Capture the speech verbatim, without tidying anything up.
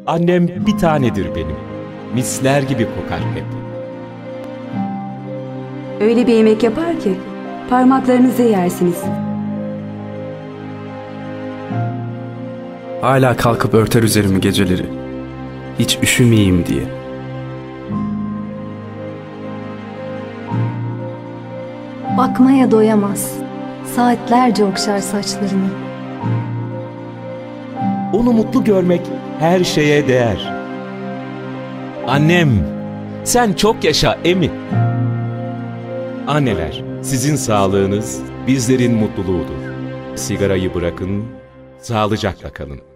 Annem bir tanedir benim. Misler gibi kokar hep. Öyle bir yemek yapar ki parmaklarınızı yersiniz. Hala kalkıp örter üzerimi geceleri, hiç üşümeyeyim diye. Bakmaya doyamaz, saatlerce okşar saçlarını. Onu mutlu görmek her şeye değer. Annem, sen çok yaşa Emi. Anneler, sizin sağlığınız bizlerin mutluluğudur. Sigarayı bırakın, sağlıcakla kalın.